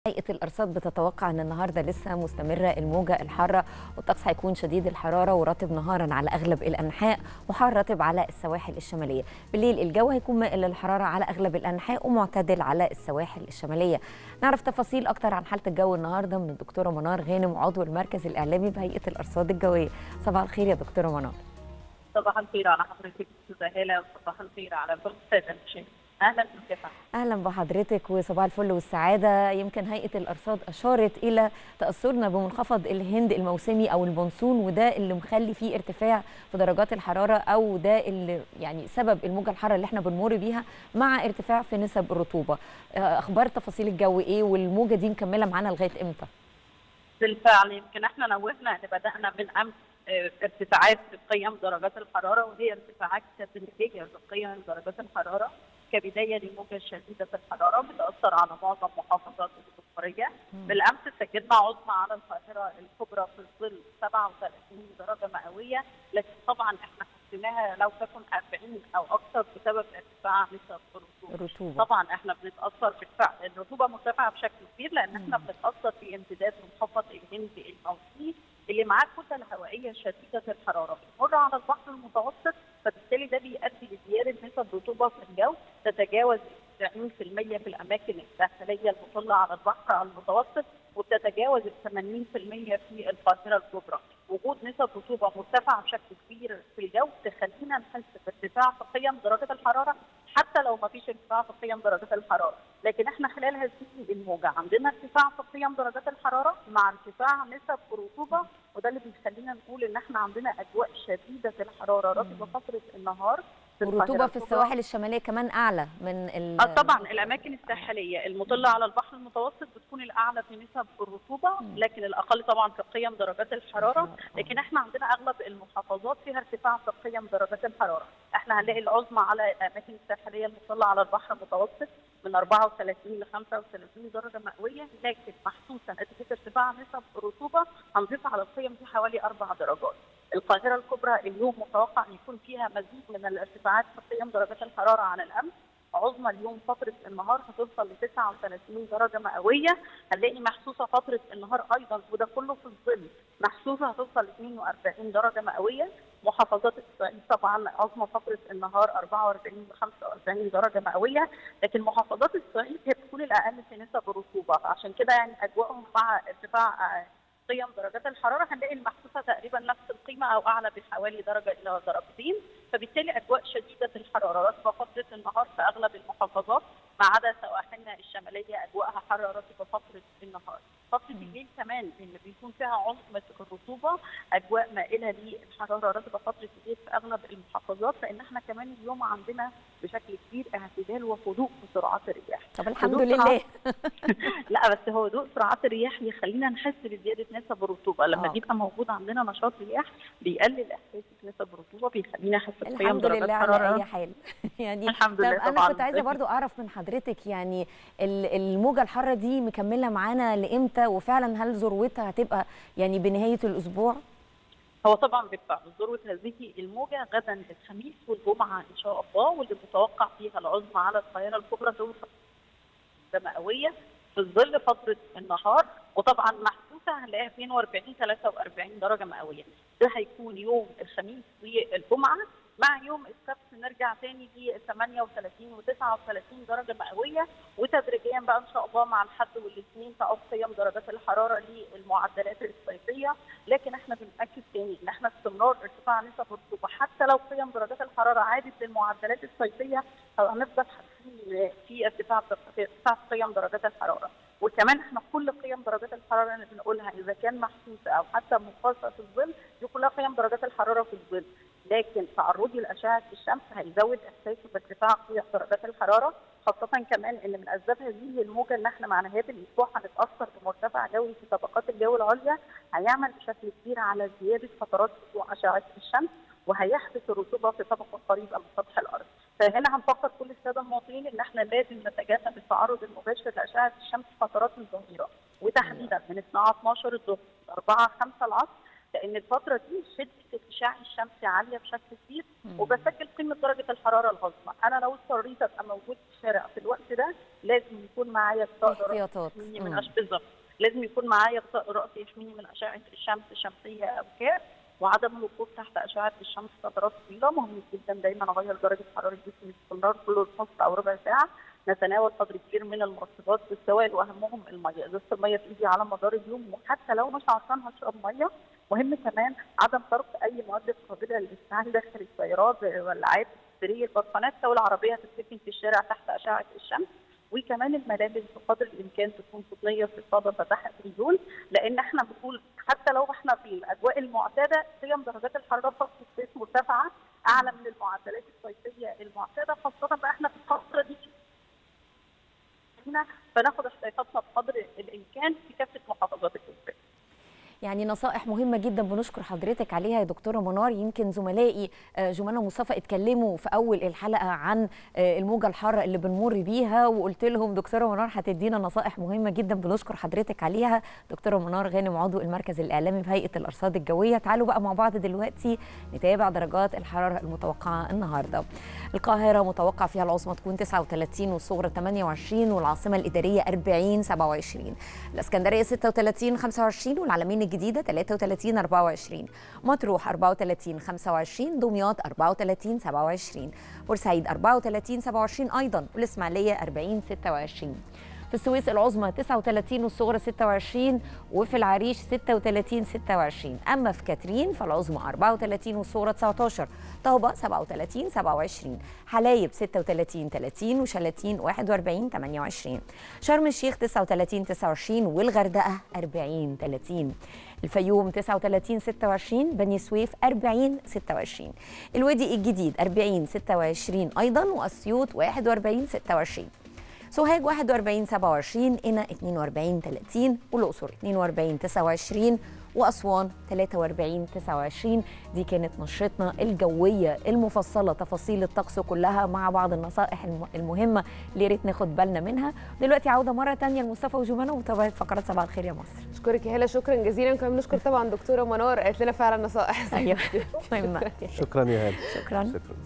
هيئة الأرصاد بتتوقع أن النهاردة لسه مستمرة الموجة الحارة، والطقس هيكون شديد الحرارة ورطب نهارا على أغلب الأنحاء وحار رطب على السواحل الشمالية. بالليل الجو هيكون مائل للحرارة على أغلب الأنحاء ومعتدل على السواحل الشمالية. نعرف تفاصيل أكتر عن حالة الجو النهاردة من الدكتورة منار غانم عضو المركز الإعلامي بهيئة الأرصاد الجوية. صباح الخير يا دكتورة منار. صباح الخير على حضرتك استاذة هالة، وصباح الخير على كل السادة المشاهدين. اهلا بك. اهلا بحضرتك وصباح الفل والسعاده. يمكن هيئه الارصاد اشارت الى تاثرنا بمنخفض الهند الموسمي او المونسون، وده اللي مخلي فيه ارتفاع في درجات الحراره، او ده اللي يعني سبب الموجه الحاره اللي احنا بنمر بيها مع ارتفاع في نسب الرطوبه. اخبار تفاصيل الجو ايه، والموجه دي مكمله معانا لغايه امتى؟ بالفعل يمكن احنا نوهنا ان بدانا من امس ارتفاعات في قيم درجات الحراره، وهي ارتفاعات تدريجيه في قيم درجات الحراره كبدايه لموجه شديده الحراره بتاثر على معظم محافظات الجمهوريه. بالامس سجلنا عظمى على القاهره الكبرى في الظل 37 درجه مئويه، لكن طبعا احنا حسيناها لو تكن 40 او اكثر بسبب ارتفاع نسب الرطوبه. طبعا احنا بنتاثر بالفعل، الرطوبه مرتفعه بشكل كبير لان احنا بنتاثر بامتداد منخفض الهند الموسمي اللي معاه كتل هوائيه شديده الحراره بتمر على البحر المتوسط، فبالتالي ده بيؤدي لزياده نسب رطوبه في الجو تتجاوز 90% في الاماكن الساحليه المطله على البحر المتوسط، وبتتجاوز 80% في القاهره الكبرى. وجود نسب رطوبه مرتفعه بشكل كبير في الجو تخلينا نحس بارتفاع في قيم درجات الحراره، حتى لو ما فيش ارتفاع في قيم درجات الحراره، لكن احنا خلال هذه الموجه عندنا ارتفاع في قيم درجات الحراره مع ارتفاع نسب الرطوبه، وده اللي بيخلينا نقول ان احنا عندنا اجواء شديده الحراره رطبه فتره النهار. والرطوبه في السواحل الشماليه كمان اعلى من طبعا الاماكن الساحليه المطله على البحر المتوسط بتكون الاعلى في نسب الرطوبه، لكن الاقل طبعا في قيم درجات الحراره، لكن احنا عندنا اغلب المحافظات فيها ارتفاع في قيم درجات الحراره. احنا هنلاقي العظمى على الاماكن الساحليه المطله على البحر المتوسط من 34 ل 35 درجه مئويه، لكن محسوسا نتيجه ارتفاع نسب الرطوبه هنضيف على القيم دي حوالي 4 درجات. القاهره الكبرى اليوم متوقع ان يكون فيها مزيد من الارتفاعات في قيم درجات الحراره عن الامس. عظمى اليوم فتره النهار هتوصل ل 39 درجه مئويه، هنلاقي محسوسه فتره النهار ايضا وده كله في الظل محسوسه هتوصل ل 42 درجه مئويه. محافظات الصعيد طبعا عظمى فتره النهار 44 ل 45 درجه مئويه، لكن محافظات الصعيد هي بتكون الاقل في نسب الرطوبه، عشان كده يعني اجواءهم مع ارتفاع قيم درجات الحراره هنلاقي المحسوسه تقريبا نفس القيمه او اعلى بحوالي درجه الى درجتين، فبالتالي اجواء شديده الحراره رطبه فتره النهار في اغلب المحافظات ما عدا سواحلنا الشماليه اجواءها حاره رطبه فتره النهار. فتره الليل كمان اللي بيكون فيها عظمه الرطوبه اجواء مائله للحراره رطبه فتره الليل في اغلب المحافظات، لان احنا كمان اليوم عندنا بشكل كبير اعتدال وهدوء في سرعات الرياح. طب الحمد لله. لا بس هو هدوء سرعات الرياح يخلينا نحس بزياده نسب الرطوبه، لما بيبقى موجود عندنا نشاط رياح بيقلل احساسي بنسب الرطوبه، بيخلينا احس بقيم درجات الحراره. الحمد لله على اي حال. يعني الحمد لله. انا كنت عايزه برضو اعرف من حضرتك يعني الموجه الحاره دي مكمله معانا لامتى، وفعلا هل ذروتها هتبقى يعني بنهايه الاسبوع؟ هو طبعا بالفعل ذروه هذه الموجه غدا الخميس والجمعه ان شاء الله، واللي متوقع فيها العظمى على القاهره الكبرى توصل مئويه في ظل فتره النهار، وطبعا محسوسه هنلاقيها 42 43 درجه مئويه. ده هيكون يوم الخميس والجمعه، مع يوم السبت نرجع تاني ل 38 و 39 درجه مئويه، وتدريجيا بقى ان شاء الله مع الحد والاثنين تعود قيم درجات الحراره للمعدلات الصيفيه، لكن احنا بنأكد تاني ان احنا استمرار ارتفاع نسب الرطوبه حتى لو قيم درجات الحراره عادت للمعدلات الصيفيه هنفضل حاسين في ارتفاع قيم درجات الحراره. وكمان احنا كل قيم درجات الحراره اللي بنقولها اذا كان محسوسه او حتى مقاسه في الظل دي كلها قيم درجات الحراره في الظل، لكن تعرضي لاشعه الشمس هيزود احساسي بارتفاع قيم درجات الحراره، خاصه كمان ان من اسباب هذه الموجه ان احنا مع نهايه الاسبوع هنتاثر بمرتفع جوي في طبقات الجو العليا هيعمل بشكل كبير على زياده فترات سطوع اشعه الشمس، وهيحبس الرطوبه في طبقه قريبه من سطح الارض. فهنا هنفكر كل الساده المواطنين ان احنا لازم نتجنب التعرض المباشر لاشعه الشمس فترات الظهيره، وتحديدا من الساعه 12 الظهر ل 4 5 العصر لان الفتره دي شده الاشعاع الشمسي عاليه بشكل كبير وبسجل قيمه درجه الحراره العظمى. انا لو اضطريت ابقى موجود في الشارع في الوقت ده لازم يكون معايا غطاء يحميني من بالظبط، لازم يكون معايا غطاء راسي يحميني من اشعه الشمس شمسيه او كاب، وعدم الوقوف تحت اشعه الشمس فترات طويله. مهم جدا دايما اغير درجه حراره جسمي باستمرار كل نص او ربع ساعه. نتناول قدر كبير من المرطبات والسوائل واهمهم الميه، ازازه الميه في ايدي على مدار اليوم، وحتى لو مش عطشان هشرب ميه. مهم كمان عدم ترك اي مواد قابله للاشتعال داخل السيارات زي الولاعات، السرير، البطانات، لو العربيه هتتركن في الشارع تحت اشعه الشمس. وكمان الملابس بقدر الامكان تكون قطنيه فضفاضه فتحت الرجول، لان احنا بنقول حتى لو احنا في الاجواء المعتاده قيم درجات الحراره في فصل الصيف مرتفعه اعلى من المعدلات الصيفيه المعتاده، خاصه بقى احنا في الفتره دي فناخد احتياطاتنا بقدر الامكان في كافه محافظات الجمهوريه. يعني نصائح مهمه جدا بنشكر حضرتك عليها يا دكتوره منار. يمكن زملائي جمانه ومصطفى اتكلموا في اول الحلقه عن الموجه الحاره اللي بنمر بيها، وقلت لهم دكتوره منار هتدينا نصائح مهمه جدا بنشكر حضرتك عليها. دكتوره منار غانم عضو المركز الاعلامي بهيئه الارصاد الجويه. تعالوا بقى مع بعض دلوقتي نتابع درجات الحراره المتوقعه النهارده. القاهره متوقع فيها العظمى تكون 39 والصغرى 28، والعاصمه الاداريه 40 27. الاسكندريه 36 25، والعلمين الجديدة 33 24، مطروح 34 25، دمياط 34 27، بورسعيد 34 27 أيضا، والإسماعيلية 40 26. في السويس العظمى 39 والصغرى 26، وفي العريش 36 26. أما في كاترين فالعظمى 34 والصغرى 19، طابة 37 27، حلايب 36 30، وشلاتين 41 28. شرم الشيخ 39 29، والغردقة 40 30. الفيوم 39 26، بني سويف 40 26، الوادي الجديد 40 26 أيضا، وأسيوط 41 26. سوهاج 41 27، قنا 42 30، والأقصر 42 29، وأسوان 43 29. دي كانت نشرتنا الجوية المفصلة، تفاصيل الطقس كلها مع بعض النصائح المهمة اللي ريت ناخد بالنا منها. دلوقتي عودة مرة تانية لمصطفى وجمانة ومتابعة فقرات صباح الخير يا مصر. اشكرك يا هلا، شكرا جزيلا. وكمان نشكر طبعا دكتوره منار، قالت لنا فعلا نصائح. ايوه مهمة. شكرا يا هلا. شكرا.